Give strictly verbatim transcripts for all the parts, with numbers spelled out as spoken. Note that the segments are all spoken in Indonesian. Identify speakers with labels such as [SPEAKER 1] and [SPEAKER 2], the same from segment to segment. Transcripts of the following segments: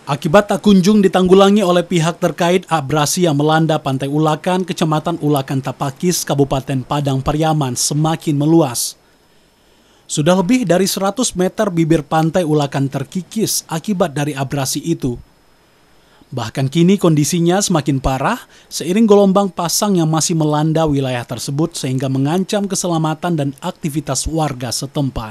[SPEAKER 1] Akibat tak kunjung ditanggulangi oleh pihak terkait, abrasi yang melanda Pantai Ulakan, Kecamatan Ulakan Tapakis, Kabupaten Padang Pariaman semakin meluas. Sudah lebih dari seratus meter bibir Pantai Ulakan terkikis akibat dari abrasi itu. Bahkan kini kondisinya semakin parah seiring gelombang pasang yang masih melanda wilayah tersebut sehingga mengancam keselamatan dan aktivitas warga setempat.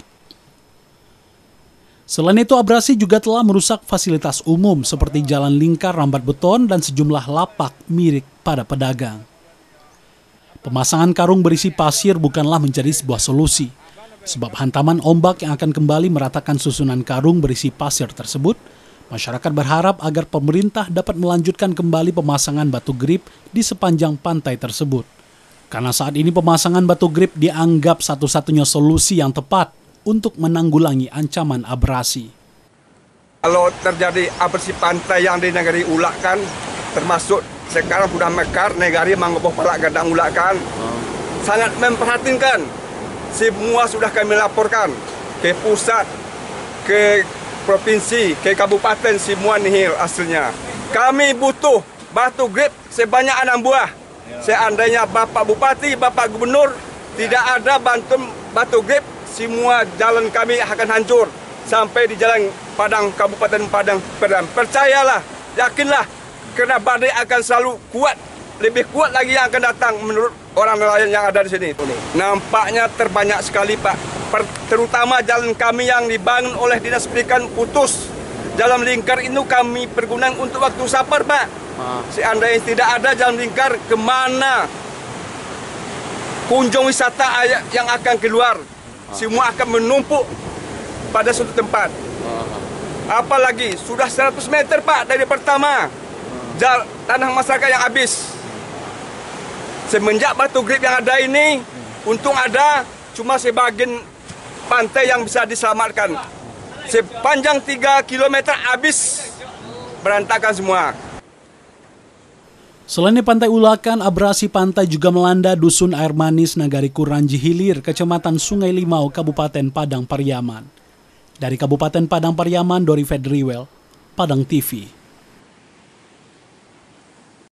[SPEAKER 1] Selain itu, abrasi juga telah merusak fasilitas umum seperti jalan lingkar rambat beton dan sejumlah lapak milik para pedagang. Pemasangan karung berisi pasir bukanlah menjadi sebuah solusi, sebab hantaman ombak yang akan kembali meratakan susunan karung berisi pasir tersebut. Masyarakat berharap agar pemerintah dapat melanjutkan kembali pemasangan batu grip di sepanjang pantai tersebut. Karena saat ini pemasangan batu grip dianggap satu-satunya solusi yang tepat untuk menanggulangi ancaman abrasi.
[SPEAKER 2] Kalau terjadi abrasi pantai yang di negeri Ulakan, termasuk sekarang sudah mekar negari Manggopoh Palak Gadang Ulakan, hmm. sangat memperhatinkan. Semua sudah kami laporkan ke pusat, ke provinsi, ke kabupaten, semua nihil hasilnya. Kami butuh batu grip sebanyak enam buah. Seandainya Bapak Bupati, Bapak Gubernur tidak ada bantuan batu grip, semua jalan kami akan hancur sampai di jalan Padang, Kabupaten Padang Pariaman. Percayalah, yakinlah, karena badai akan selalu kuat, lebih kuat lagi yang akan datang menurut orang nelayan yang ada di sini. Nampaknya terbanyak sekali, Pak. Terutama jalan kami yang dibangun oleh Dinas Pendidikan putus. Jalan lingkar itu kami pergunakan untuk waktu sapar, Pak. Seandainya tidak ada jalan lingkar, kemana kunjung wisata yang akan keluar? Semua akan menumpuk pada suatu tempat. Apalagi sudah seratus meter, Pak, dari pertama. Jal, tanah masyarakat yang habis. Semenjak batu grip yang ada ini, untung ada cuma sebagian pantai yang bisa diselamatkan. Sepanjang tiga kilometer habis, berantakan semua.
[SPEAKER 1] Selain di Pantai Ulakan, abrasi pantai juga melanda Dusun Air Manis Nagari Kuranji Hilir, Kecamatan Sungai Limau, Kabupaten Padang Pariaman. Dari Kabupaten Padang Pariaman, Dori Fedriwel, Padang T V.